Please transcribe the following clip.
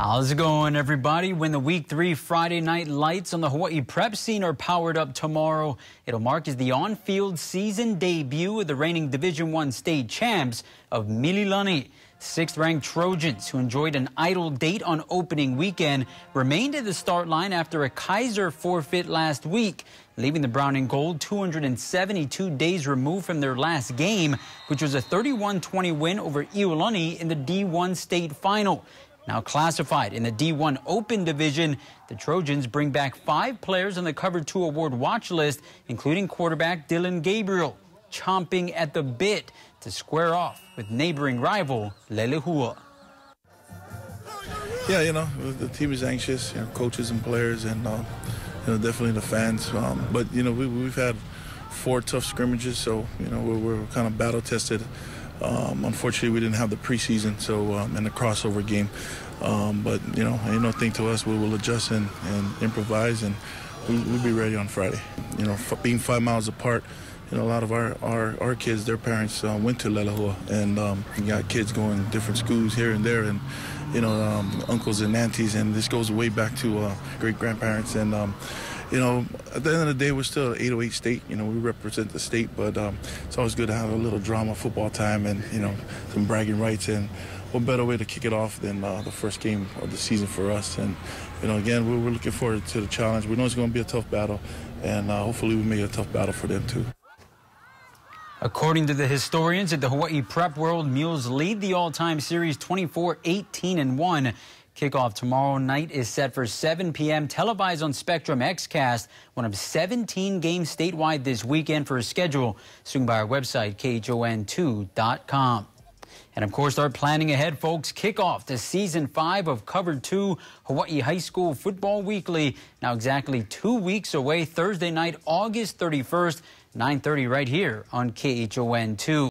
How's it going, everybody? When the Week 3 Friday night lights on the Hawaii prep scene are powered up tomorrow, it'll mark as the on-field season debut of the reigning Division I state champs of Mililani. Sixth-ranked Trojans, who enjoyed an idle date on opening weekend, remained at the start line after a Kaiser forfeit last week, leaving the brown and gold 272 days removed from their last game, which was a 31-20 win over Iolani in the D1 state final. Now classified in the D1 Open Division, the Trojans bring back 5 players on the Cover 2 award watch list, including quarterback Dylan Gabriel, chomping at the bit to square off with neighboring rival Leilehua. Yeah, the team is anxious, coaches and players, and definitely the fans. But we've had 4 tough scrimmages, so we're kind of battle tested. Unfortunately, we didn't have the preseason, so and the crossover game. But ain't no thing to us. We will adjust and improvise, and we'll be ready on Friday. Being 5 miles apart, a lot of our kids, their parents went to Leilehua, and you got kids going different schools here and there, and uncles and aunties, and this goes way back to great grandparents. And at the end of the day, we're still an 808 state. We represent the state, but it's always good to have a little drama football time and some bragging rights. And what better way to kick it off than the first game of the season for us? And again, we're looking forward to the challenge. We know it's going to be a tough battle, and hopefully we make it a tough battle for them too. According to the historians at the Hawaii Prep World, Mules lead the all-time series 24-18-1. Kickoff tomorrow night is set for 7 p.m. televised on Spectrum XCast, one of 17 games statewide this weekend for a schedule soon by our website, KHON2.com. And, of course, start planning ahead, folks. Kickoff to Season 5 of Cover 2 Hawaii High School Football Weekly. Now exactly 2 weeks away, Thursday night, August 31st, 9:30 right here on KHON2.